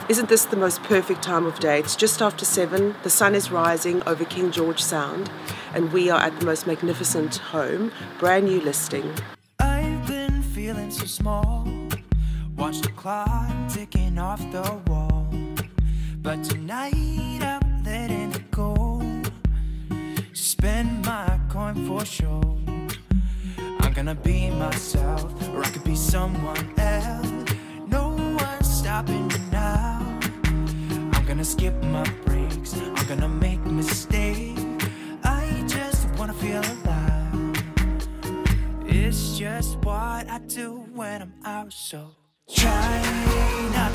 Isn't this the most perfect time of day? It's just after 7, the sun is rising over King George Sound, and we are at the most magnificent home, brand new listing. I've been feeling so small, watch the clock ticking off the wall, but tonight I'm letting it go, spend my coin for sure. I'm gonna be myself, or I could be someone else. No one's stopping me now. I'm gonna skip my breaks, I'm gonna make mistakes. I just wanna feel alive. It's just what I do when I'm out, so try not